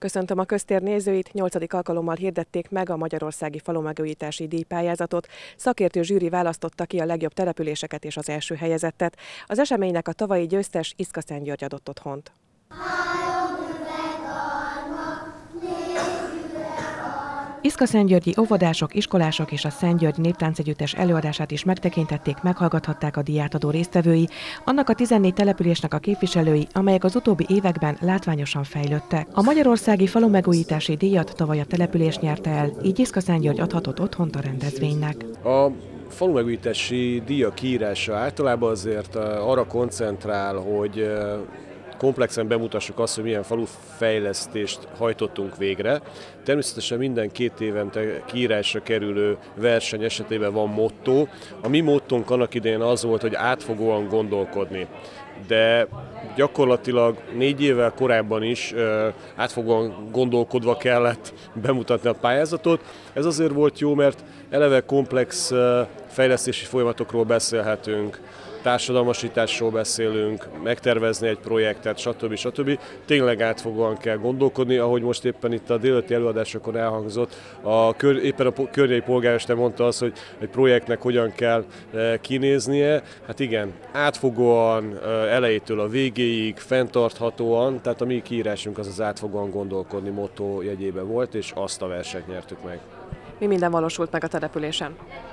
Köszöntöm a köztér nézőit, 8. alkalommal hirdették meg a magyarországi falumegújítási díjpályázatot. Szakértő zsűri választotta ki a legjobb településeket és az első helyezettet. Az eseménynek a tavalyi győztes Iszka-Szentgyörgy adott otthont. Iszka-Szentgyörgyi óvodások, iskolások és a Szentgyörgy Néptáncegyüttes előadását is megtekintették, meghallgathatták a díjátadó résztvevői, annak a 14 településnek a képviselői, amelyek az utóbbi években látványosan fejlődtek. A magyarországi falumegújítási díjat tavaly a település nyerte el, így Iszka-Szentgyörgy adhatott otthont a rendezvénynek. A falumegújítási díjak kiírása általában azért arra koncentrál, hogy komplexen bemutassuk azt, hogy milyen falufejlesztést hajtottunk végre. Természetesen minden 2 évente kiírásra kerülő verseny esetében van motto. A mi mottónk annak idején az volt, hogy átfogóan gondolkodni. De gyakorlatilag 4 évvel korábban is átfogóan gondolkodva kellett bemutatni a pályázatot. Ez azért volt jó, mert eleve komplex fejlesztési folyamatokról beszélhetünk, társadalmasításról beszélünk, megtervezni egy projektet, stb. Tényleg átfogóan kell gondolkodni, ahogy most éppen itt a délelőtti előadásokon elhangzott. Éppen a környei polgármester mondta azt, hogy egy projektnek hogyan kell kinéznie. Hát igen, átfogóan, elejétől a végéig, fenntarthatóan, tehát a mi kiírásunk az átfogóan gondolkodni motto jegyében volt, és azt a versenyt nyertük meg. Mi minden valósult meg a településen?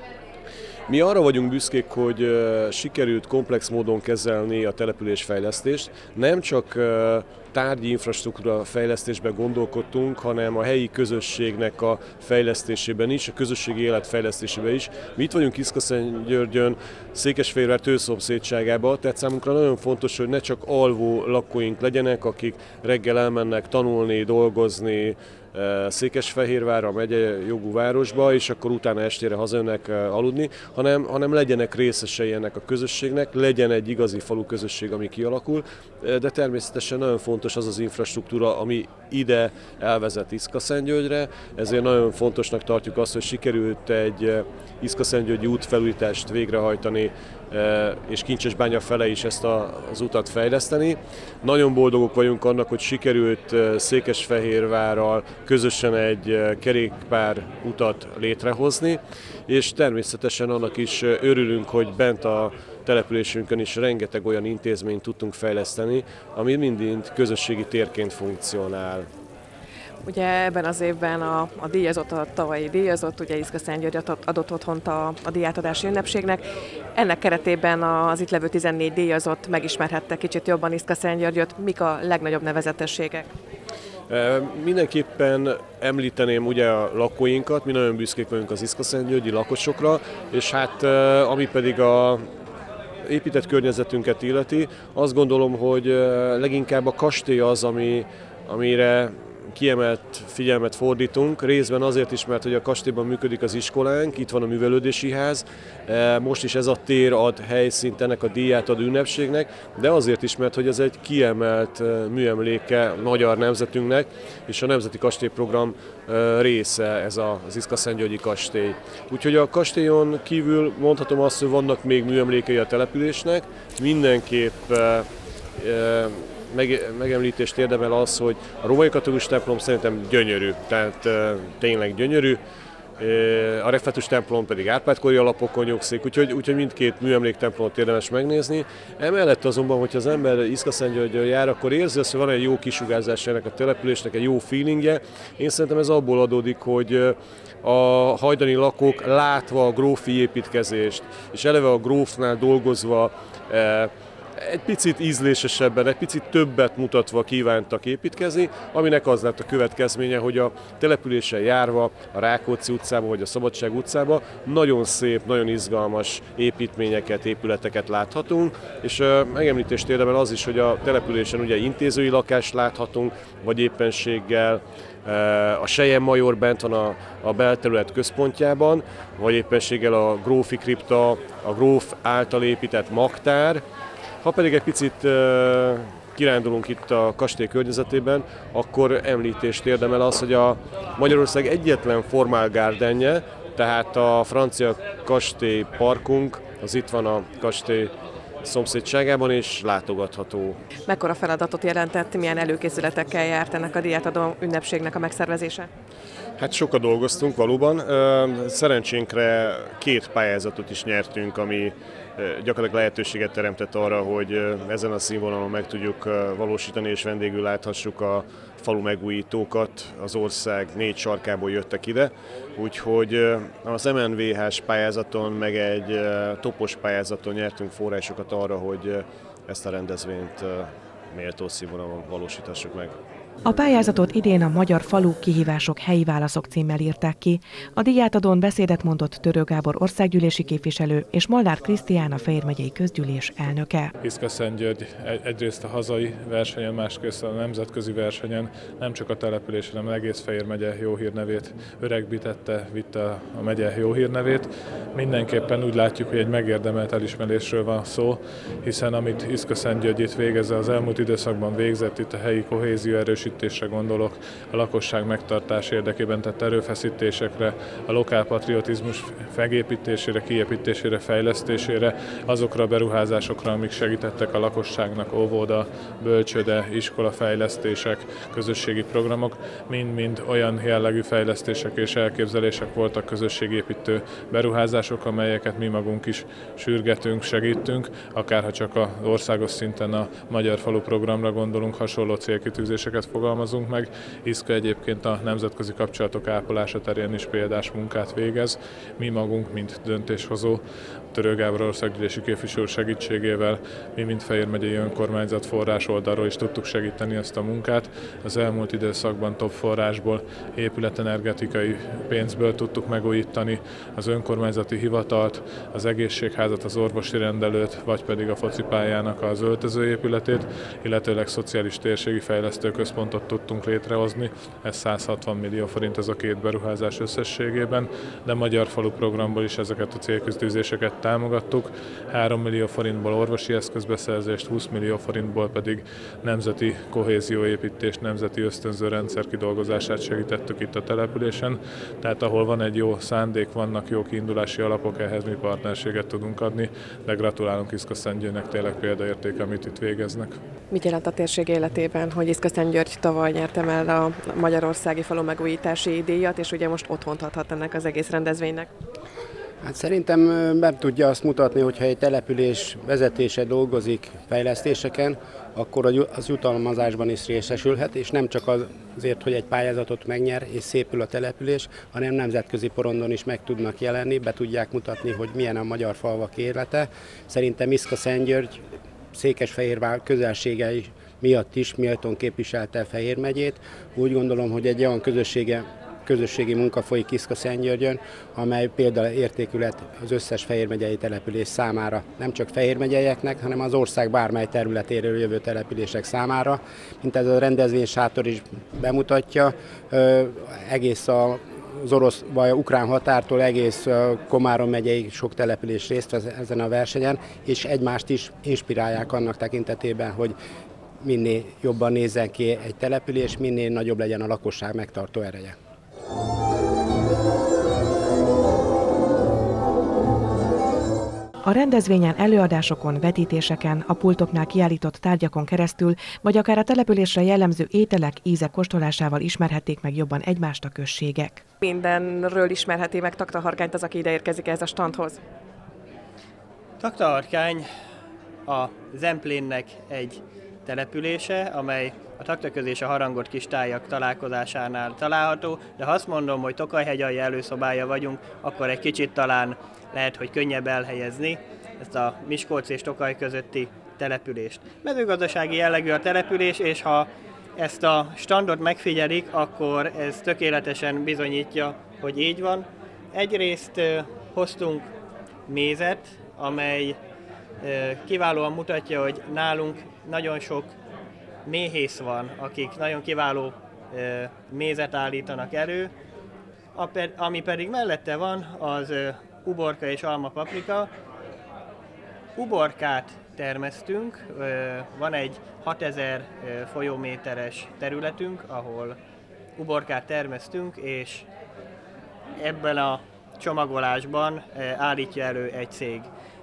Mi arra vagyunk büszkék, hogy sikerült komplex módon kezelni a településfejlesztést. Nem csak tárgyi infrastruktúra fejlesztésben gondolkodtunk, hanem a helyi közösségnek a fejlesztésében is, a közösségi élet fejlesztésében is. Mi itt vagyunk Iszka-Szentgyörgyön, Székesfehérvár tőszomszédságában, tehát számunkra nagyon fontos, hogy ne csak alvó lakóink legyenek, akik reggel elmennek tanulni, dolgozni, Székesfehérvárra, a megyei jogú városba, és akkor utána estére hazajönnek aludni, hanem legyenek részesei ennek a közösségnek, legyen egy igazi falu közösség, ami kialakul, de természetesen nagyon fontos az az infrastruktúra, ami ide elvezet Iszka-Szentgyörgyre, ezért nagyon fontosnak tartjuk azt, hogy sikerült egy Iszka-Szentgyörgyi útfelújítást végrehajtani, és Kincsesbánya fele is ezt az utat fejleszteni. Nagyon boldogok vagyunk annak, hogy sikerült Székesfehérvárral közösen egy kerékpár utat létrehozni, és természetesen annak is örülünk, hogy bent a településünkön is rengeteg olyan intézményt tudtunk fejleszteni, ami mind közösségi térként funkcionál. Ugye ebben az évben a díjazott, a tavalyi díjazott, ugye Iszka-Szentgyörgy adott otthont a díjátadási ünnepségnek. Ennek keretében az itt levő 14 díjazott megismerhette kicsit jobban Iszka-Szentgyörgyöt. Mik a legnagyobb nevezetességek? Mindenképpen említeném ugye a lakóinkat, mi nagyon büszkék vagyunk az Iszka-Szentgyörgyi lakosokra, és hát ami pedig a épített környezetünket illeti, azt gondolom, hogy leginkább a kastély az, amire kiemelt figyelmet fordítunk, részben azért is, mert hogy a kastélyban működik az iskolánk, itt van a művelődési ház, most is ez a tér ad helyszínt ennek a díjátadó ünnepségnek, de azért is, mert hogy ez egy kiemelt műemléke magyar nemzetünknek, és a Nemzeti Kastélyprogram része ez az Iszka-Szentgyörgyi kastély. Úgyhogy a kastélyon kívül mondhatom azt, hogy vannak még műemlékei a településnek, mindenképp megemlítést érdemel az, hogy a római katolikus templom szerintem gyönyörű, tehát tényleg gyönyörű, a református templom pedig Árpád-kori alapokon nyugszik, úgyhogy mindkét műemléktemplomot érdemes megnézni. Emellett azonban, hogyha az ember Iszka-Szentgyörgyön jár, akkor érzi azt, hogy van egy jó kisugárzás ennek a településnek, egy jó feelingje. Én szerintem ez abból adódik, hogy a hajdani lakók látva a grófi építkezést, és eleve a grófnál dolgozva egy picit ízlésesebben, egy picit többet mutatva kívántak építkezni, aminek az lett a következménye, hogy a településen járva, a Rákóczi utcába vagy a Szabadság utcába nagyon szép, nagyon izgalmas építményeket, épületeket láthatunk, és megemlítést érdemel az is, hogy a településen ugye intézői lakást láthatunk, vagy éppenséggel a Selyem-major bent van a belterület központjában, vagy éppenséggel a grófi kripta, a gróf által épített magtár. Ha pedig egy picit kirándulunk itt a kastély környezetében, akkor említést érdemel az, hogy a Magyarország egyetlen formál gardenje, tehát a francia kastély parkunk, az itt van a kastély szomszédságában, és látogatható. Mekkora feladatot jelentett, milyen előkészületekkel járt ennek a diátadó ünnepségnek a megszervezése? Hát sokat dolgoztunk valóban. Szerencsénkre 2 pályázatot is nyertünk, ami gyakorlatilag lehetőséget teremtett arra, hogy ezen a színvonalon meg tudjuk valósítani, és vendégül láthassuk a falu megújítókat. Az ország 4 sarkából jöttek ide, úgyhogy az MNVH-s pályázaton, meg egy topos pályázaton nyertünk forrásokat arra, hogy ezt a rendezvényt méltó színvonalon valósítassuk meg. A pályázatot idén a Magyar Falu Kihívások helyi válaszok címmel írták ki. A díjátadón beszédet mondott Törő Gábor országgyűlési képviselő és Molnár Krisztián a Fejér megyei közgyűlés elnöke. Iszka-Szentgyörgy egyrészt a hazai versenyen, másrészt a nemzetközi versenyen nem csak a településen, hanem egész Fejér megye jó hírnevét öregbítette, vitte a megye jó hírnevét. Mindenképpen úgy látjuk, hogy egy megérdemelt elismerésről van szó, hiszen amit Iszka-Szentgyörgy itt végezze, az elmúlt időszakban végzett, itt a helyi kohézió erősítésre gondolok, a lakosság megtartás érdekében tett erőfeszítésekre, a lokálpatriotizmus megépítésére, kiépítésére, fejlesztésére, azokra a beruházásokra, amik segítettek a lakosságnak, óvoda, bölcsőde, iskolafejlesztések, közösségi programok, mind-mind olyan jellegű fejlesztések és elképzelések voltak, közösségépítő beruházások, amelyeket mi magunk is sürgetünk, segítünk, akárha csak az országos szinten a Magyar Falu programra gondolunk, hasonló célkitűzéseket fogalmazunk meg. Iszka egyébként a nemzetközi kapcsolatok ápolása terén is példás munkát végez. Mi magunk, mint döntéshozó, Törő Gábor országgyűlési képviselő segítségével, mi mint Fejér megyei önkormányzat forrás oldalról is tudtuk segíteni ezt a munkát. Az elmúlt időszakban több forrásból, épületenergetikai pénzből tudtuk megújítani az önkormányzati hivatalt, az egészségházat, az orvosi rendelőt, vagy pedig a focipályának az öltözőépületét, illetőleg szociális térségi fejlesztő központot tudtunk létrehozni. Ez 160 millió forint ez a 2 beruházás összességében, de Magyar Falu programból is ezeket a célkitűzéseket támogattuk. 3 millió forintból orvosi eszközbeszerzést, 20 millió forintból pedig nemzeti kohézióépítést, nemzeti ösztönző rendszer kidolgozását segítettük itt a településen. Tehát ahol van egy jó szándék, vannak jó kiindulási alapok, ehhez mi partnerséget tudunk adni, de gratulálunk Iszka-Szentgyörgynek, tényleg példaérték, amit itt végeznek. Mit jelent a térség életében, hogy Iszka-Szentgyörgy tavaly nyertem el a Magyarországi Falu megújítási díjat, és ugye most otthont adhat ennek az egész rendezvénynek? Hát szerintem be tudja azt mutatni, hogyha egy település vezetése dolgozik fejlesztéseken, akkor az jutalmazásban is részesülhet, és nem csak azért, hogy egy pályázatot megnyer és szépül a település, hanem nemzetközi porondon is meg tudnak jelenni, be tudják mutatni, hogy milyen a magyar falvak élete. Szerintem Iszka-Szentgyörgy Székesfehérvár közelsége miatt is méltón képviselte Fejér megyét. Úgy gondolom, hogy egy olyan közösségi munka folyik Iszka-Szentgyörgyön, amely példaértékület az összes Fejér megyei település számára. Nem csak Fejér megyeieknek, hanem az ország bármely területéről jövő települések számára. Mint ez a rendezvénysátor is bemutatja, egész az orosz vagy ukrán határtól egész Komárom megyei sok település részt vesz ezen a versenyen, és egymást is inspirálják annak tekintetében, hogy minél jobban nézzen ki egy település, minél nagyobb legyen a lakosság megtartó ereje. A rendezvényen előadásokon, vetítéseken, a pultoknál kiállított tárgyakon keresztül, vagy akár a településre jellemző ételek, ízek kóstolásával ismerhették meg jobban egymást a községek. Mindenről ismerheti meg Taktaharkányt az, aki ide érkezik ehhez a standhoz? Taktaharkány a Zemplénnek egy települése, amely a Taktaköz és a Harangot Kistájak találkozásánál található, de ha azt mondom, hogy Tokajhegyalja előszobája vagyunk, akkor egy kicsit talán lehet, hogy könnyebb elhelyezni ezt a Miskolc és Tokaj közötti települést. Mezőgazdasági jellegű a település, és ha ezt a standot megfigyelik, akkor ez tökéletesen bizonyítja, hogy így van. Egyrészt hoztunk mézet, amely kiválóan mutatja, hogy nálunk nagyon sok méhész van, akik nagyon kiváló mézet állítanak elő. Ami pedig mellette van, az uborka és almapaprika. Uborkát termesztünk, van egy 6000 folyóméteres területünk, ahol uborkát termesztünk, és ebben a csomagolásban állítja elő egy cég.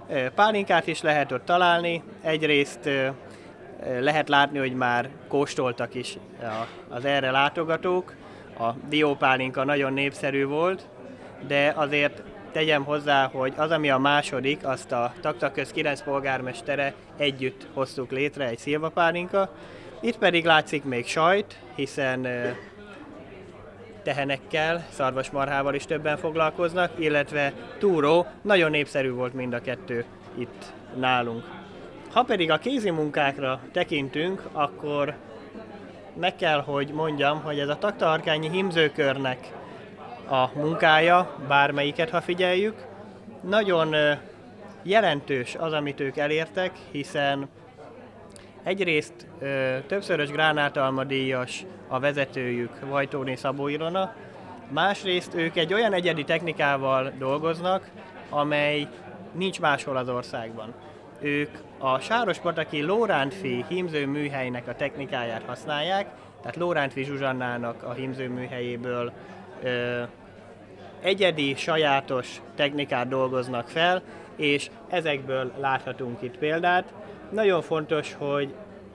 Pálinkát is lehet ott találni, egyrészt lehet látni, hogy már kóstoltak is az erre látogatók. A diópálinka nagyon népszerű volt, de azért tegyem hozzá, hogy az, ami a második, azt a Taktaköz 9 polgármestere együtt hoztuk létre, egy szilvapálinka. Itt pedig látszik még sajt, hiszen tehenekkel, szarvasmarhával is többen foglalkoznak, illetve túró, nagyon népszerű volt mind a kettő itt nálunk. Ha pedig a kézi munkákra tekintünk, akkor meg kell, hogy mondjam, hogy ez a Taktaharkányi hímzőkörnek a munkája, bármelyiket, ha figyeljük, nagyon jelentős az, amit ők elértek, hiszen egyrészt többszörös gránátalmadíjas a vezetőjük, Vajtóné Szabó Ilona, másrészt ők egy olyan egyedi technikával dolgoznak, amely nincs máshol az országban. Ők a Sárospataki Lórántfi hímzőműhelynek a technikáját használják, tehát Lórántfi Zsuzsannának a hímzőműhelyéből egyedi, sajátos technikát dolgoznak fel, és ezekből láthatunk itt példát. Nagyon fontos, hogy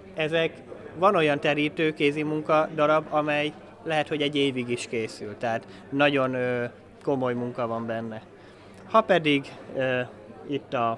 van olyan terítő kézi munka darab, amely lehet, hogy egy évig is készül, tehát nagyon komoly munka van benne. Ha pedig itt a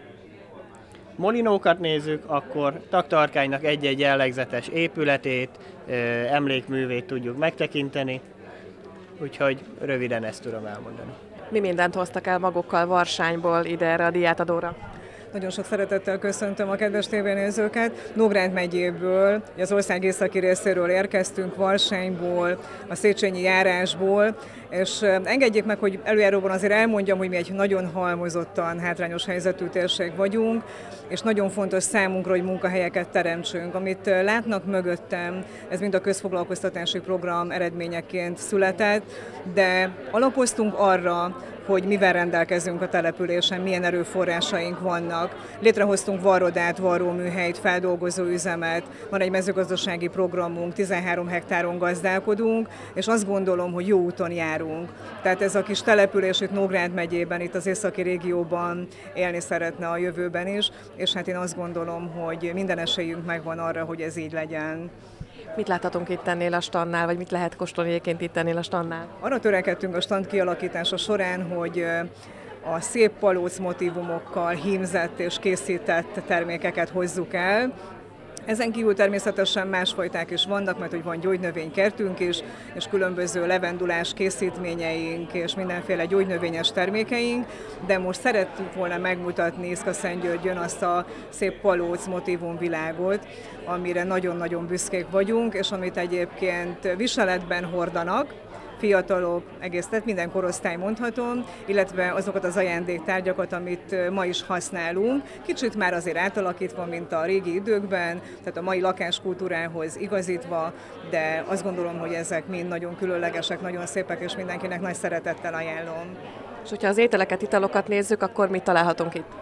molinókat nézzük, akkor Taktaharkánynak egy-egy jellegzetes épületét, emlékművét tudjuk megtekinteni, úgyhogy röviden ezt tudom elmondani. Mi mindent hoztak el magukkal Varsányból ide erre a diátadóra? Nagyon sok szeretettel köszöntöm a kedves tévénézőket. Nógrád megyéből, az ország északi részéről érkeztünk, Varsányból, a Széchenyi járásból, és engedjék meg, hogy előjáróban azért elmondjam, hogy mi egy nagyon halmozottan hátrányos helyzetű térség vagyunk, és nagyon fontos számunkra, hogy munkahelyeket teremtsünk. Amit látnak mögöttem, ez mind a közfoglalkoztatási program eredményeként született, de alapoztunk arra, hogy mivel rendelkezünk a településen, milyen erőforrásaink vannak. Létrehoztunk varrodát, varróműhelyt, feldolgozóüzemet, van egy mezőgazdasági programunk, 13 hektáron gazdálkodunk, és azt gondolom, hogy jó úton járunk. Tehát ez a kis település itt Nógrád megyében, itt az északi régióban élni szeretne a jövőben is, és hát én azt gondolom, hogy minden esélyünk megvan arra, hogy ez így legyen. Mit láthatunk itt ennél a standnál, vagy mit lehet kóstolni egyébként itt ennél a standnál? Arra törekedtünk a stand kialakítása során, hogy a szép palóc motívumokkal hímzett és készített termékeket hozzuk el. Ezen kívül természetesen másfajták is vannak, mert hogy van gyógynövénykertünk is, és különböző levendulás készítményeink, és mindenféle gyógynövényes termékeink, de most szerettük volna megmutatni Iszka-Szentgyörgyön azt a szép palóc motívumvilágot, amire nagyon-nagyon büszkék vagyunk, és amit egyébként viseletben hordanak, fiatalok, egész, tehát minden korosztály mondhatom, illetve azokat az ajándéktárgyakat, amit ma is használunk, kicsit már azért átalakítva, mint a régi időkben, tehát a mai lakáskultúrához igazítva, de azt gondolom, hogy ezek mind nagyon különlegesek, nagyon szépek, és mindenkinek nagy szeretettel ajánlom. És hogyha az ételeket, italokat nézzük, akkor mit találhatunk itt?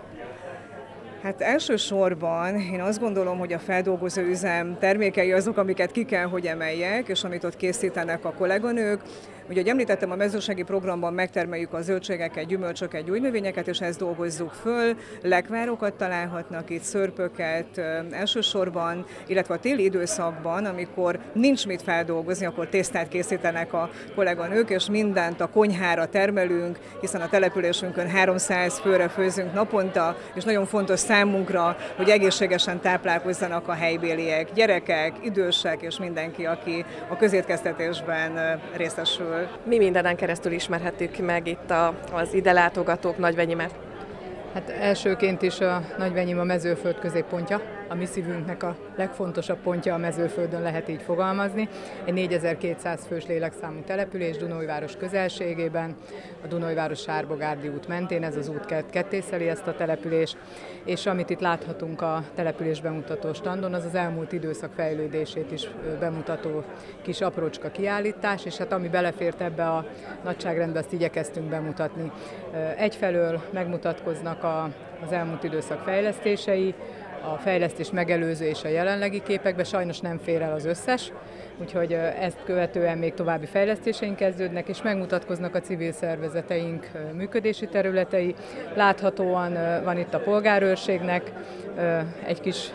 Hát elsősorban én azt gondolom, hogy a feldolgozóüzem termékei azok, amiket ki kell, hogy emeljek, és amit ott készítenek a kolléganők. Ugye, ahogy említettem, a mezőségi programban megtermeljük a zöldségeket, gyümölcsöket, gyógynövényeket, és ezt dolgozzuk föl. Lekvárokat találhatnak itt, szörpöket elsősorban, illetve a téli időszakban, amikor nincs mit feldolgozni, akkor tésztát készítenek a kolléganők, és mindent a konyhára termelünk, hiszen a településünkön 300 főre főzünk naponta, és nagyon fontos számunkra, hogy egészségesen táplálkozzanak a helybéliek, gyerekek, idősek és mindenki, aki a közétkeztetésben részesül. Mi mindenen keresztül ismerhettük meg itt az ide látogatók Nagyvenyimet? Hát elsőként is a Nagyvenyim a mezőföld középpontja, a mi szívünknek a legfontosabb pontja a mezőföldön, lehet így fogalmazni. Egy 4200 fős lélekszámú település Dunajváros közelségében, a Dunajváros Sárbogárdi út mentén, ez az út kettészeli ezt a települést, és amit itt láthatunk a település bemutató standon, az az elmúlt időszak fejlődését is bemutató kis aprócska kiállítás, és hát ami belefért ebbe a nagyságrendbe, azt igyekeztünk bemutatni. Egyfelől megmutatkoznak az elmúlt időszak fejlesztései, a fejlesztés megelőző és a jelenlegi képekbe, sajnos nem fér el az összes, úgyhogy ezt követően még további fejlesztéseink kezdődnek, és megmutatkoznak a civil szervezeteink működési területei. Láthatóan van itt a polgárőrségnek egy kis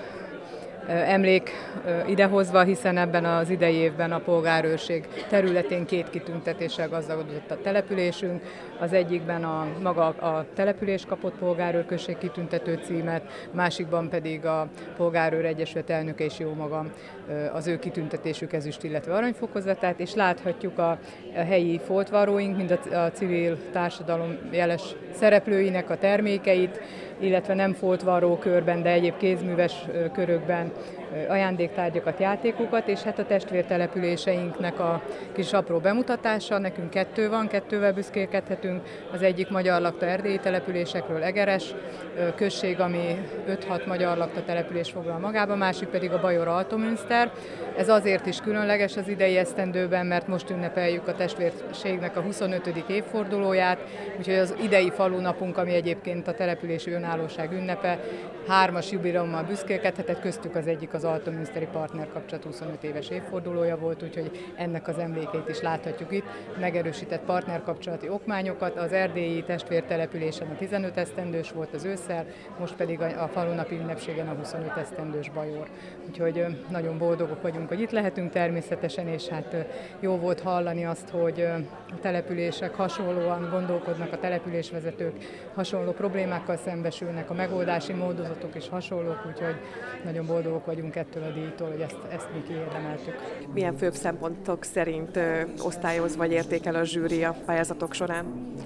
emlék idehozva, hiszen ebben az idei évben a polgárőrség területén 2 kitüntetéssel gazdagodott a településünk. Az egyikben maga a település kapott polgárőrközség kitüntető címet, másikban pedig a Polgárőr Egyesület elnöke és jó magam az ő kitüntetésük ezüst, illetve aranyfokozatát, és láthatjuk a helyi foltvarróink, mind a civil társadalom jeles szereplőinek a termékeit, illetve nem foltvarró körben, de egyéb kézműves körökben ajándéktárgyakat, játékokat, és hát a testvértelepüléseinknek a kis apró bemutatása. Nekünk 2 van, 2-vel büszkélkedhetünk. Az egyik magyar lakta erdélyi településekről Egeres község, ami 5-6 magyar lakta település foglal magába, másik pedig a Bajor-Altomünster. Ez azért is különleges az idei esztendőben, mert most ünnepeljük a testvérségnek a 25. évfordulóját, úgyhogy az idei falunapunk, ami egyébként a települési önállóság ünnepe, 3-as jubileummal büszkélkedhetett, köztük az egyik az Altomünsteri partnerkapcsolat 25 éves évfordulója volt, úgyhogy ennek az emlékeit is láthatjuk itt. Megerősített partnerkapcsolati okmányokat, az erdélyi testvértelepülésen a 15 esztendős volt az ősszel, most pedig a falunapi ünnepségen a 25 esztendős Bajor. Úgyhogy nagyon boldogok vagyunk, hogy itt lehetünk természetesen, és hát jó volt hallani azt, hogy a települések hasonlóan gondolkodnak, a településvezetők hasonló problémákkal szembesülnek, a megoldási módozatok is hasonlók, úgyhogy nagyon boldogok vagyunk ettől a díjtól, hogy ezt mi kiérdemeltük. Milyen főbb szempontok szerint osztályoz vagy értékel a zsűri a pályázatok során?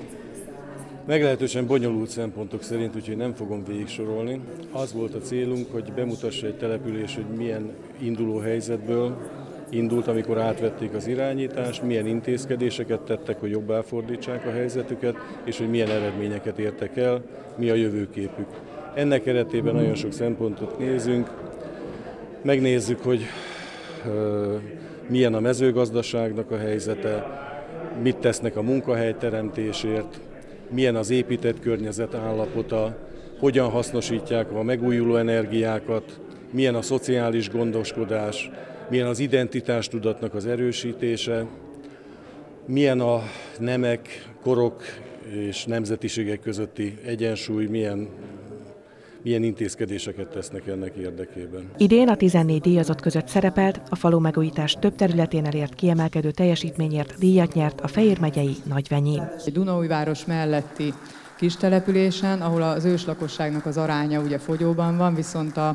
Meglehetősen bonyolult szempontok szerint, úgyhogy nem fogom végigsorolni. Az volt a célunk, hogy bemutassa egy település, hogy milyen induló helyzetből indult, amikor átvették az irányítást, milyen intézkedéseket tettek, hogy jobbá fordítsák a helyzetüket, és hogy milyen eredményeket értek el, mi a jövőképük. Ennek keretében nagyon sok szempontot nézünk. Megnézzük, hogy milyen a mezőgazdaságnak a helyzete, mit tesznek a munkahelyteremtésért, milyen az épített környezet állapota, hogyan hasznosítják a megújuló energiákat, milyen a szociális gondoskodás, milyen az identitástudatnak az erősítése, milyen a nemek, korok és nemzetiségek közötti egyensúly, milyen intézkedéseket tesznek ennek érdekében. Idén a 14 díjazott között szerepelt, a falu megújítás több területén elért kiemelkedő teljesítményért díjat nyert a Fejér megyei Nagyvenyém. Dunaújváros melletti kis településen, ahol az őslakosságnak az aránya ugye fogyóban van, viszont a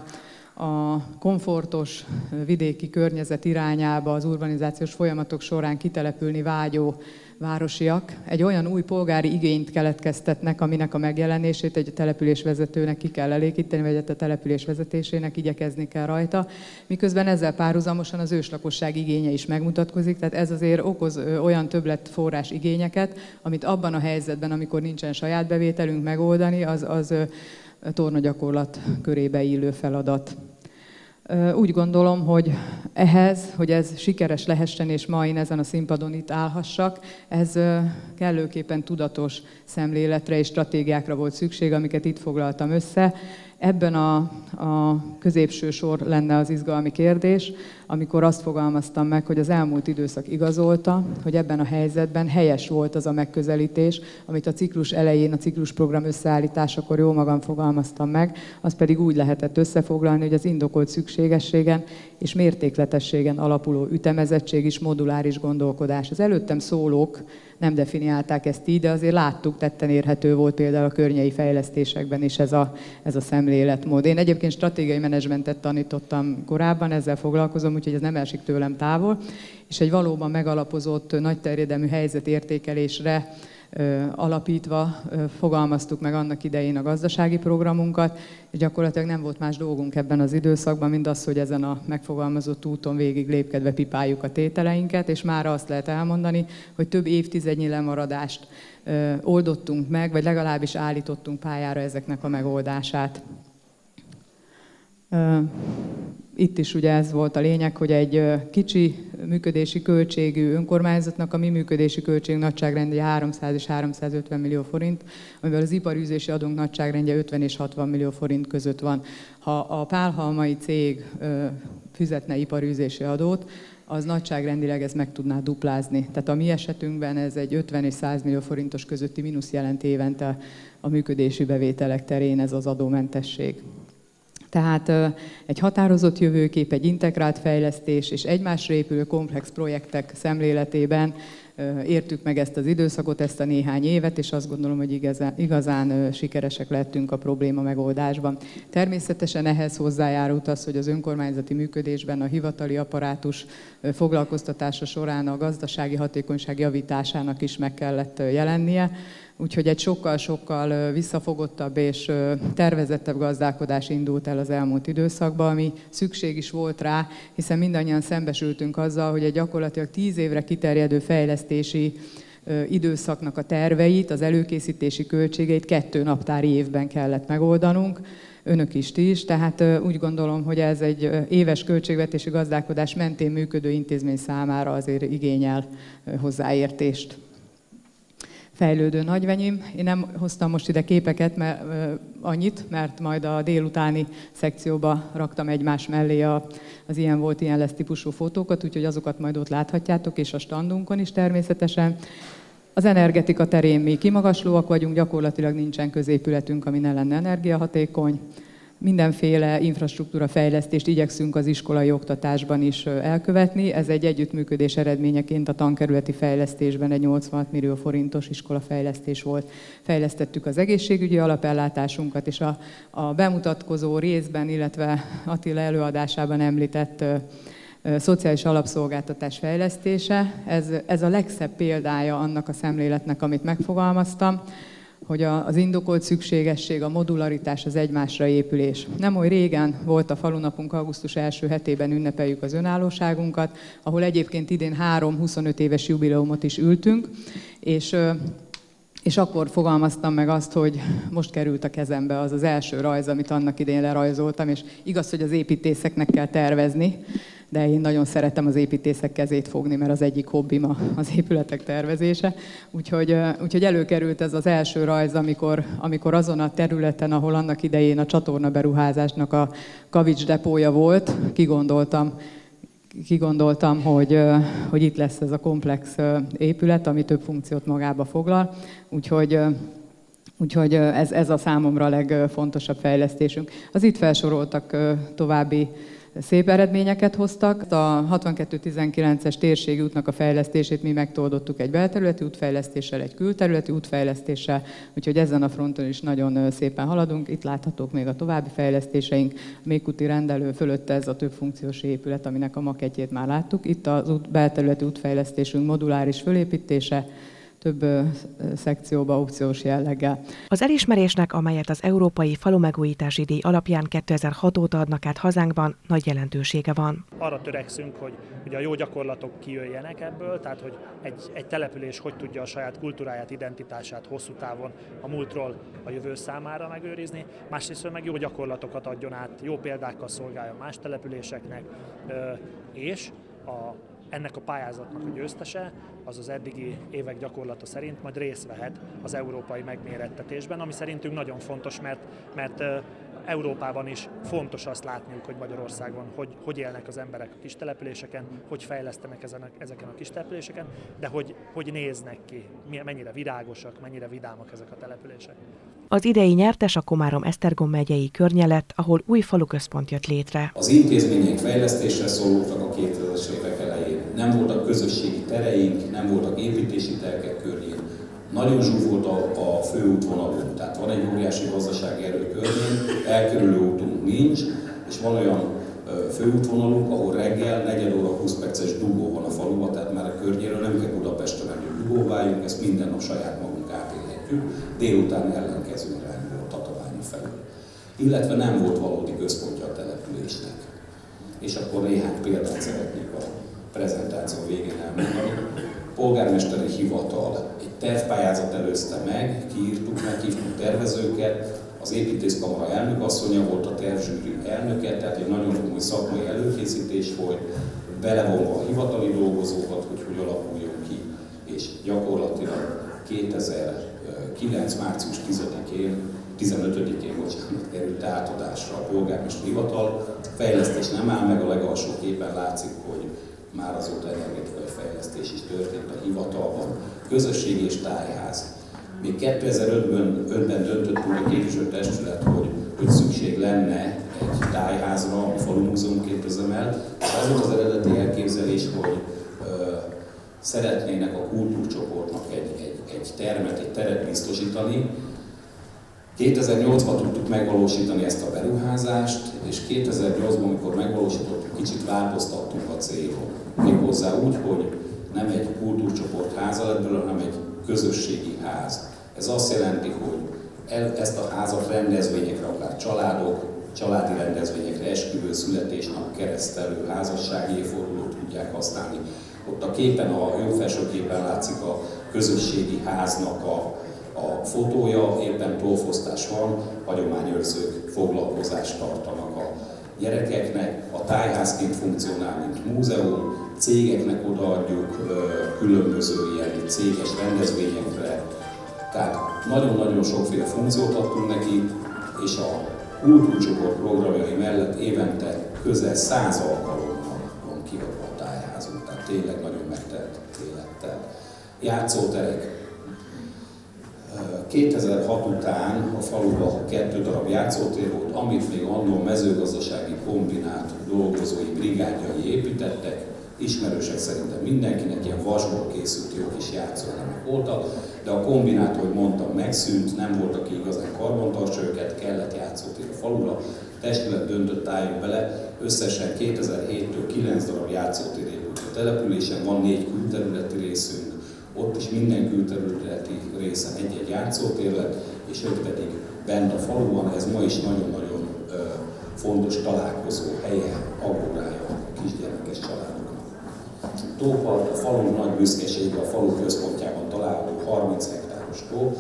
komfortos vidéki környezet irányába az urbanizációs folyamatok során kitelepülni vágyó városiak egy olyan új polgári igényt keletkeztetnek, aminek a megjelenését egy településvezetőnek ki kell elégíteni, vagy a település vezetésének igyekezni kell rajta, miközben ezzel párhuzamosan az őslakosság igénye is megmutatkozik, tehát ez azért okoz olyan többletforrás igényeket, amit abban a helyzetben, amikor nincsen saját bevételünk megoldani, az tornagyakorlat körébe illő feladat. Úgy gondolom, hogy ehhez, hogy ez sikeres lehessen, és ma én ezen a színpadon itt állhassak, ez kellőképpen tudatos szemléletre és stratégiákra volt szükség, amiket itt foglaltam össze. Ebben a középső sor lenne az izgalmi kérdés, amikor azt fogalmaztam meg, hogy az elmúlt időszak igazolta, hogy ebben a helyzetben helyes volt az a megközelítés, amit a ciklus elején, a ciklusprogram összeállításakor jó magam fogalmaztam meg, az pedig úgy lehetett összefoglalni, hogy az indokolt szükségességen és mértékletességen alapuló ütemezettség is moduláris gondolkodás. Az előttem szólók nem definiálták ezt így, de azért láttuk, tetten érhető volt például a környei fejlesztésekben is ez a szemléletmód. Én egyébként stratégiai menedzsmentet tanítottam korábban, ezzel foglalkozom, úgyhogy ez nem esik tőlem távol, és egy valóban megalapozott, nagy terjedelmű helyzetértékelésre alapítva fogalmaztuk meg annak idején a gazdasági programunkat, és gyakorlatilag nem volt más dolgunk ebben az időszakban, mint az, hogy ezen a megfogalmazott úton végig lépkedve pipáljuk a tételeinket, és már azt lehet elmondani, hogy több évtizednyi lemaradást oldottunk meg, vagy legalábbis állítottunk pályára ezeknek a megoldását. Itt is ugye ez volt a lényeg, hogy egy kicsi működési költségű önkormányzatnak a mi működési költség nagyságrendje 300 és 350 millió forint, amivel az iparűzési adónk nagyságrendje 50 és 60 millió forint között van. Ha a pálhalmai cég fizetne iparűzési adót, az nagyságrendileg ez meg tudná duplázni. Tehát a mi esetünkben ez egy 50 és 100 millió forintos közötti mínusz jelent évente a működési bevételek terén ez az adómentesség. Tehát egy határozott jövőkép, egy integrált fejlesztés és egymásra épülő komplex projektek szemléletében értük meg ezt az időszakot, ezt a néhány évet, és azt gondolom, hogy igazán sikeresek lettünk a probléma megoldásban. Természetesen ehhez hozzájárult az, hogy az önkormányzati működésben a hivatali apparátus foglalkoztatása során a gazdasági hatékonyság javításának is meg kellett jelennie. Úgyhogy egy sokkal-sokkal visszafogottabb és tervezettebb gazdálkodás indult el az elmúlt időszakban, ami szükség is volt rá, hiszen mindannyian szembesültünk azzal, hogy egy gyakorlatilag 10 évre kiterjedő fejlesztési időszaknak a terveit, az előkészítési költségeit 2 naptári évben kellett megoldanunk. Önök is, ti is, tehát úgy gondolom, hogy ez egy éves költségvetési gazdálkodás mentén működő intézmény számára azért igényel hozzáértést. Fejlődő Nagyvenyim. Én nem hoztam most ide képeket, mert majd a délutáni szekcióba raktam egymás mellé az ilyen volt, ilyen lesz típusú fotókat, úgyhogy azokat majd ott láthatjátok, és a standunkon is természetesen. Az energetika terén mi kimagaslóak vagyunk, gyakorlatilag nincsen középületünk, ami ne lenne energiahatékony. Mindenféle infrastruktúra fejlesztést igyekszünk az iskolai oktatásban is elkövetni. Ez egy együttműködés eredményeként a tankerületi fejlesztésben egy 86 millió forintos iskolafejlesztés volt. Fejlesztettük az egészségügyi alapellátásunkat, és a bemutatkozó részben, illetve Attila előadásában említett szociális alapszolgáltatás fejlesztése. Ez a legszebb példája annak a szemléletnek, amit megfogalmaztam, hogy az indokolt szükségesség, a modularitás, az egymásra épülés. Nem oly régen volt a falunapunk, augusztus első hetében ünnepeljük az önállóságunkat, ahol egyébként idén 3 25 éves jubileumot is ültünk, és akkor fogalmaztam meg azt, hogy most került a kezembe az első rajz, amit annak idején lerajzoltam, és igaz, hogy az építészeknek kell tervezni, de én nagyon szeretem az építészek kezét fogni, mert az egyik hobbim az épületek tervezése. Úgyhogy előkerült ez az első rajz, amikor azon a területen, ahol annak idején a csatornaberuházásnak a kavics depója volt, kigondoltam, hogy itt lesz ez a komplex épület, ami több funkciót magába foglal. Úgyhogy ez a számomra a legfontosabb fejlesztésünk. Az itt felsoroltak további szép eredményeket hoztak. A 62-19-es térségi útnak a fejlesztését mi megtoldottuk egy belterületi útfejlesztéssel, egy külterületi útfejlesztéssel, úgyhogy ezen a fronton is nagyon szépen haladunk. Itt láthatók még a további fejlesztéseink. A Mékúti rendelő fölött ez a többfunkciós épület, aminek a makettjét már láttuk. Itt az belterületi útfejlesztésünk moduláris fölépítése, több szekcióba opciós jelleggel. Az elismerésnek, amelyet az Európai Falumegújítási Díj alapján 2006 óta adnak át hazánkban, nagy jelentősége van. Arra törekszünk, hogy a jó gyakorlatok kijöjjenek ebből, tehát hogy egy település hogy tudja a saját kultúráját, identitását hosszú távon a múltról a jövő számára megőrizni, másrészt meg jó gyakorlatokat adjon át, jó példákkal szolgáljon más településeknek, és ennek a pályázatnak a győztese, az az eddigi évek gyakorlata szerint majd részt vehet az európai megmérettetésben, ami szerintünk nagyon fontos, mert Európában is fontos azt látniuk, hogy Magyarországon hogy élnek az emberek a kistelepüléseken, hogy fejlesztenek ezeken a kistelepüléseken, de hogy néznek ki, mennyire virágosak, mennyire vidámak ezek a települések. Az idei nyertes a Komárom-Esztergom megyei Környelet, ahol új faluközpont jött létre. Az intézmények fejlesztésre szólultak a 2000-es évek elején. Nem voltak közösségi tereink, nem voltak építési tervek környén. Nagyon zsúfolt a főútvonalunk, tehát van egy óriási gazdasági erő környén, elkerülő útunk nincs, és van olyan főútvonalunk, ahol reggel 4 óra 20 perces dugó van a faluban, tehát már a környéről nem kell Budapestre menni, dugóváljunk, ezt minden nap saját magunk átélhetjük, délután ellenkező irányból, Tatabányi felül. Illetve nem volt valódi központja a településnek. És akkor néhány példát szeretnék a prezentáció végén elmondani. Polgármesteri hivatal egy tervpályázat előzte meg, kiírtuk, meghívtuk tervezőket, az építészkamara elnökasszonya volt a tervzsűri elnöke, tehát egy nagyon komoly szakmai előkészítés volt, belevonva a hivatali dolgozókat, hogy alakuljon ki, és gyakorlatilag 2009. március 15-én került átadásra a polgármesteri hivatal. Fejlesztés nem áll meg, a legalsó képen látszik, hogy már azóta energetikai fejlesztés is történt a hivatalban. Közösségi és tájház. Még 2005-ben döntött úgy a képviselőtestület, hogy szükség lenne egy tájházra, ami falumúzeumként üzemel. Az volt az eredeti elképzelés, hogy szeretnének a kultúrcsoportnak egy teret biztosítani. 2008-ban tudtuk megvalósítani ezt a beruházást, és 2008-ban, amikor megvalósítottuk, kicsit változtattunk a célon. Méghozzá úgy, hogy nem egy kultúrcsoport háza lett belőle, hanem egy közösségi ház. Ez azt jelenti, hogy ezt a házat rendezvényekre, akár családi rendezvényekre, esküvő, születésnap, keresztelő, házassági évfordulót tudják használni. Ott a képen, a jobb felső képen látszik a közösségi háznak a fotója, éppen plófosztás van, hagyományőrzők foglalkozást tartanak a gyerekeknek, a tájházként funkcionál, mint múzeum, cégeknek odaadjuk különböző ilyen céges rendezvényekre, tehát nagyon-nagyon sokféle funkciót adtunk neki, és a kultúrcsoport programjai mellett évente közel 100 alkalommal van kiadva a tájházunk, tehát tényleg nagyon megtelt élettel. Játszóterek. 2006 után a faluban 2 darab játszótér volt, amit még annól mezőgazdasági kombinát dolgozói brigádjai építettek. Ismerősek szerintem mindenkinek ilyen vasból készült jó kis játszóelemek voltak, de a kombinát, ahogy mondtam, megszűnt, nem volt, aki igazán karbantartsa őket, kellett játszótér a falura. A testület döntött, álljunk bele, összesen 2007-től 9 darab játszótér épült a településen, van 4 külterületi részünk, ott is minden külterületi részen egy-egy játszótér lett, és 5 pedig bent a faluban, ez ma is nagyon-nagyon fontos találkozó helye, agórája a kisgyermekes családoknak. Tópart, a falu nagy büszkesége, a falu központjában található 30 hektáros tó.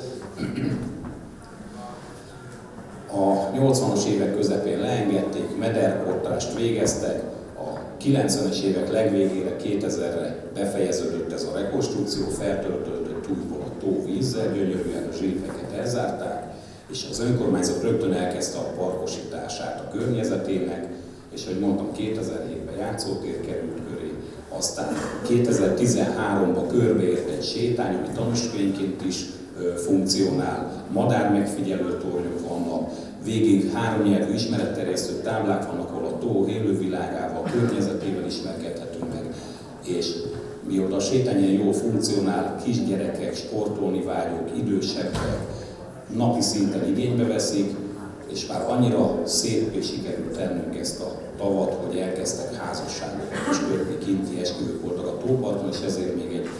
A 80-as évek közepén leengedték, mederportást végeztek, a 90-es évek legvégére, 2000-re befejeződött ez a rekonstrukció, feltöltődött újból a tó vízzel, gyönyörűen a zsírfeket elzárták, és az önkormányzat rögtön elkezdte a parkosítását a környezetének, és ahogy mondtam, 2007-ben játszótér került köré, aztán 2013-ban körbeért egy sétány, ami tanúsvényként is funkcionál, madár megfigyelő tornyok vannak, végig 3 nyelvű ismeretterjesztő táblák vannak, ahol a tó élővilágával, környezetével ismerkedhetünk meg, és mióta a sétány ilyen jól funkcionál, kisgyerekek, sportolni vágyók, idősebbek napi szinten igénybe veszik, és már annyira szép és sikerült tennünk ezt a tavat, hogy elkezdtek házasságokat és kötni, kinti esküvők voltak a tóparton, és ezért még egy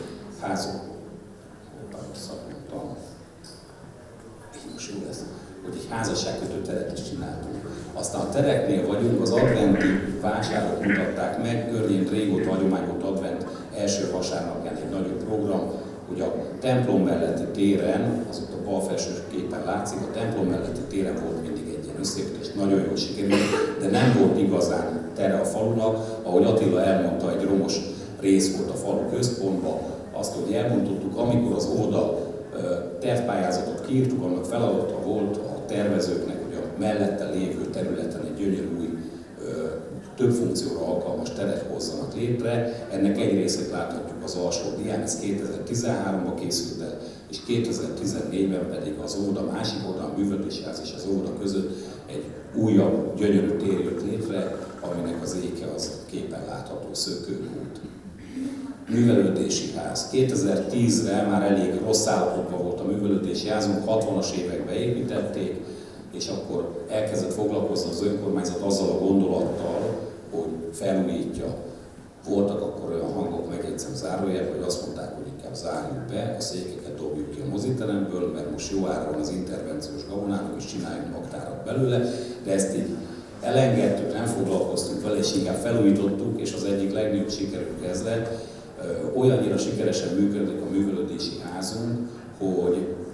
házasságkötő teret is csináltunk. Aztán a tereknél vagyunk, az adventi vásárok mutatták meg, környék régóta hagyomány volt advent első vasárnapján egy nagyobb program, hogy a templom melletti téren, az ott a bal felső képen látszik, a templom melletti téren volt mindig egy ilyen összépítés, nagyon jól sikerült, de nem volt igazán tere a falunak, ahogy Attila elmondta, egy romos rész volt a falu központban, azt, hogy elmondtuk, amikor az óda tervpályázatot kiírtuk, annak feladata volt a tervezőknek, hogy a mellette lévő területen egy gyönyörű új, több funkcióra alkalmas teret hozzanak létre. Ennek egy részét láthatjuk az alsó dián, ez 2013-ban készült el, és 2014-ben pedig az óda másik oldalán, a művelődésház és az óda között egy újabb, gyönyörű tér jött létre, aminek az éke az képen látható Szökőkút. Művelődési ház. 2010-re már elég rossz állapotban volt a művelődési házunk, 60-as években építették, és akkor elkezdett foglalkozni az önkormányzat azzal a gondolattal, hogy felújítja. Voltak akkor olyan hangok, megjegyzem zárójelben, hogy azt mondták, hogy inkább zárjuk be, a székeket dobjuk ki a moziteremből, mert most jó ára van az intervenciós gabonának, és csináljunk magtárat belőle, de ezt így elengedtük, nem foglalkoztunk vele, és inkább felújítottuk, és az egyik legnagyobb sikerünk ez lett. Olyannyira sikeresen működik a művelődési házunk, hogy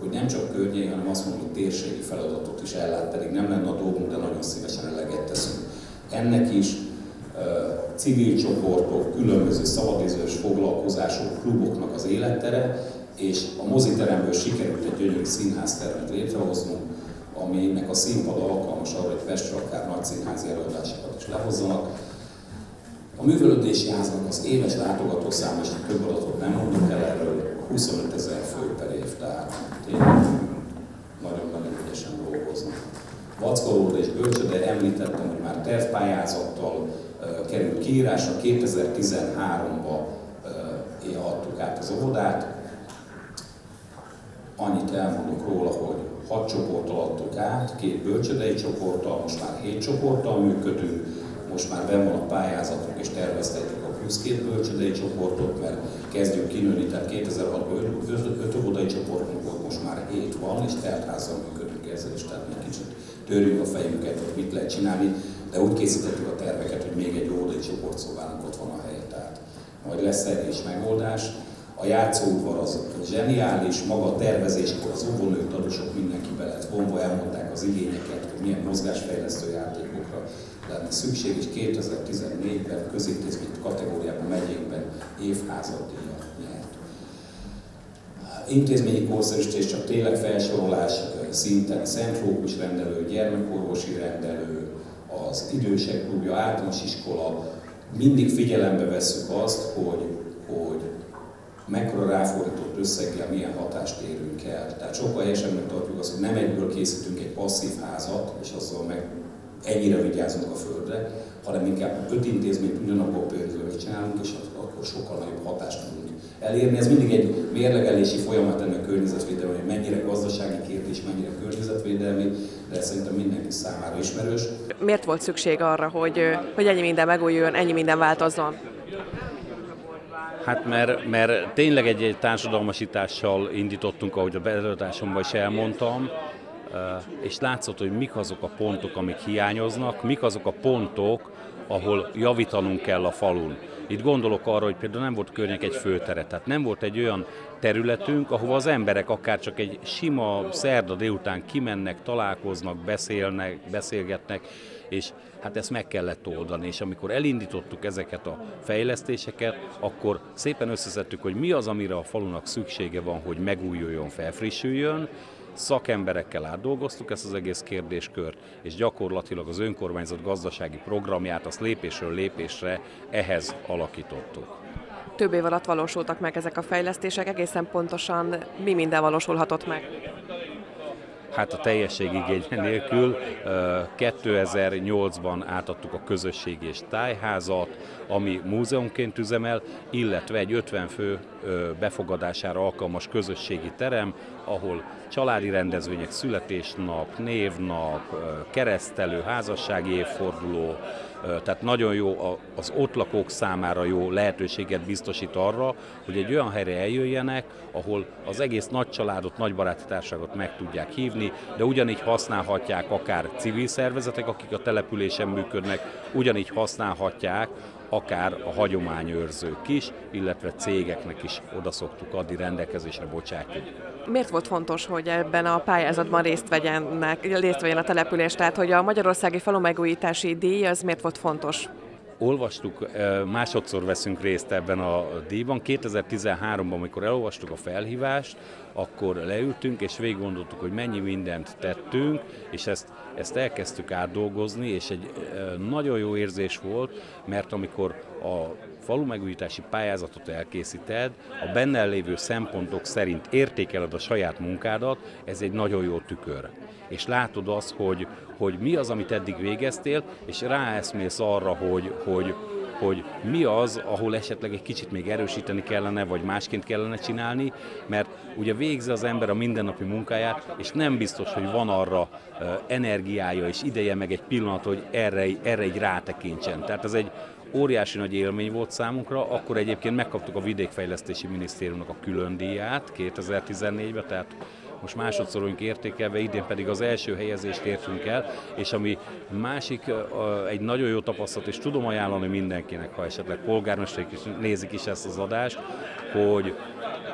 hogy nem csak környei, hanem azt mondom, hogy térségi feladatot is ellát, pedig nem lenne a dolgunk, de nagyon szívesen eleget teszünk. Ennek is civil csoportok, különböző szabadidős foglalkozások, kluboknak az élettere, és a moziteremből sikerült egy gyönyörű színháztermet létrehoznunk, aminek a színpad alkalmas arra, hogy Pestre akár nagy színházi előadásokat is lehozzanak. A művelődési háznak az éves látogatószáma, és több adatot nem mondok el erről, 25 000 fő per év, tehát tényleg nagyon-nagyon ügyesen dolgoznak. Vackolóda és bölcsőde említettem, hogy már tervpályázattal került kiírásra, 2013-ban adtuk át az óvodát. Annyit elmondok róla, hogy 6 csoporttal adtuk át, 2 bölcsődei csoporttal, most már 7 csoporttal működünk, most már benn van a pályázatunk és terveztetjük a plusz 2 bölcsődei csoportot, mert kezdjük kinőni, tehát 2006-ban 5 óvodai csoportunk volt, most már 7 van, és teltházzal működünk ezzel is, tehát egy kicsit törjük a fejünket, hogy mit lehet csinálni, de úgy készítettük a terveket, hogy még egy óvodai csoportszobának ott van a helye, tehát majd lesz erre is megoldás. A játszóudvar az zseniális, maga a tervezéskor az óvónők, tanúsok, mindenki be lett vonva, elmondták az igényeket, hogy milyen mozgásfejlesztő játékokra lenne szükség, és 2014-ben közintézmény kategóriában, megyékben évházadíjat nyert. Intézményi korszerűsítés csak tényleg felsorolás szinten szentrókus rendelő, gyermekorvosi rendelő, az idősek klubja, általános iskola, mindig figyelembe vesszük azt, hogy mekkora ráfordított összeggel milyen hatást érünk el. Tehát sokkal helyesebbnek tartjuk azt, hogy nem egyből készítünk egy passzív házat, és azzal meg ennyire vigyázunk a földre, hanem inkább 5 intézményt ugyanabban a pénzből csinálunk, és akkor sokkal nagyobb hatást tudunk elérni. Ez mindig egy mérlegelési folyamat ennek a környezetvédelmi, hogy mennyire gazdasági kérdés, mennyire környezetvédelmi, de szerintem mindenki számára ismerős. Miért volt szükség arra, hogy ennyi minden megújuljon, ennyi minden változzon? Hát mert tényleg egy társadalmasítással indítottunk, ahogy a beadásomban is elmondtam, és látszott, hogy mik azok a pontok, amik hiányoznak, mik azok a pontok, ahol javítanunk kell a falun. Itt gondolok arra, hogy például nem volt környék egy főtere, tehát nem volt egy olyan területünk, ahova az emberek akár csak egy sima szerda délután kimennek, találkoznak, beszélgetnek, és hát ezt meg kellett oldani, és amikor elindítottuk ezeket a fejlesztéseket, akkor szépen összeszedtük, hogy mi az, amire a falunak szüksége van, hogy megújuljon, felfrissüljön. Szakemberekkel átdolgoztuk ezt az egész kérdéskört, és gyakorlatilag az önkormányzat gazdasági programját azt lépésről lépésre ehhez alakítottuk. Több év alatt valósultak meg ezek a fejlesztések, egészen pontosan mi minden valósulhatott meg? Hát a teljesség igénye nélkül 2008-ban átadtuk a közösségi és tájházat, ami múzeumként üzemel, illetve egy 50 fő befogadására alkalmas közösségi terem, ahol családi rendezvények, születésnap, névnap, keresztelő, házassági évforduló, tehát nagyon jó az ott lakók számára jó lehetőséget biztosít arra, hogy egy olyan helyre eljöjjenek, ahol az egész nagy családot, nagy baráti társaságot meg tudják hívni, de ugyanígy használhatják akár civil szervezetek, akik a településen működnek, ugyanígy használhatják akár a hagyományőrzők is, illetve cégeknek is oda szoktuk adni, rendelkezésre bocsátjuk. Miért volt fontos, hogy ebben a pályázatban részt vegyen a település? Tehát, hogy a Magyarországi Falumegújítási Díj, az miért volt fontos? Olvastuk, másodszor veszünk részt ebben a díjban. 2013-ban, amikor elolvastuk a felhívást, akkor leültünk és végig gondoltuk, hogy mennyi mindent tettünk, és ezt elkezdtük átdolgozni, és egy nagyon jó érzés volt, mert amikor a falumegújítási pályázatot elkészíted, a benne lévő szempontok szerint értékeled a saját munkádat, ez egy nagyon jó tükör. És látod azt, hogy mi az, amit eddig végeztél, és ráeszmélsz arra, hogy mi az, ahol esetleg egy kicsit még erősíteni kellene, vagy másként kellene csinálni, mert ugye végzi az ember a mindennapi munkáját, és nem biztos, hogy van arra energiája és ideje, meg egy pillanat, hogy erre egy rátekintsen. Tehát ez egy óriási nagy élmény volt számunkra, akkor egyébként megkaptuk a Vidékfejlesztési Minisztériumnak a külön díját 2014-ben, tehát most másodszor vagyunk értékelve, idén pedig az első helyezést értünk el, és ami másik, egy nagyon jó tapasztalat, és tudom ajánlani mindenkinek, ha esetleg polgármesterek is nézik is ezt az adást, hogy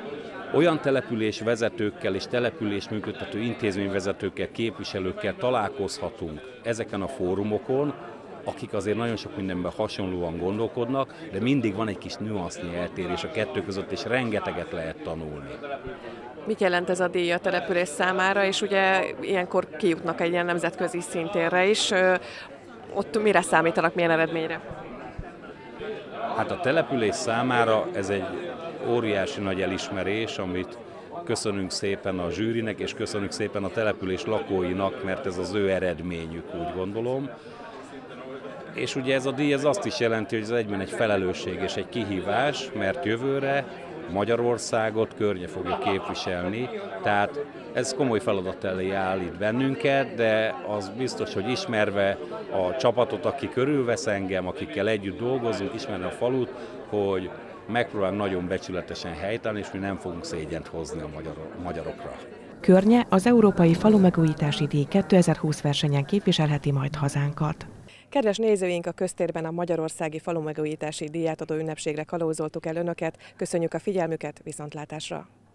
olyan településvezetőkkel és település működtető intézményvezetőkkel, képviselőkkel találkozhatunk ezeken a fórumokon, akik azért nagyon sok mindenben hasonlóan gondolkodnak, de mindig van egy kis nüansznyi eltérés a kettő között, és rengeteget lehet tanulni. Mit jelent ez a díj a település számára, és ugye ilyenkor kijutnak egy ilyen nemzetközi szintérre is. Ott mire számítanak, milyen eredményre? Hát a település számára ez egy óriási nagy elismerés, amit köszönünk szépen a zsűrinek, és köszönünk szépen a település lakóinak, mert ez az ő eredményük, úgy gondolom. És ugye ez a díj ez azt is jelenti, hogy ez egyben egy felelősség és egy kihívás, mert jövőre Magyarországot környe fogja képviselni, tehát ez komoly feladat elé állít bennünket, de az biztos, hogy ismerve a csapatot, aki körülvesz engem, akikkel együtt dolgozunk, ismerve a falut, hogy megpróbálunk nagyon becsületesen helytállni, és mi nem fogunk szégyent hozni a magyarokra. Környe az Európai Falumegújítási Díj 2020 versenyen képviselheti majd hazánkat. Kedves nézőink, a köztérben a Magyarországi Falumegújítási Díjátadó ünnepségre kalauzoltuk el önöket. Köszönjük a figyelmüket, viszontlátásra!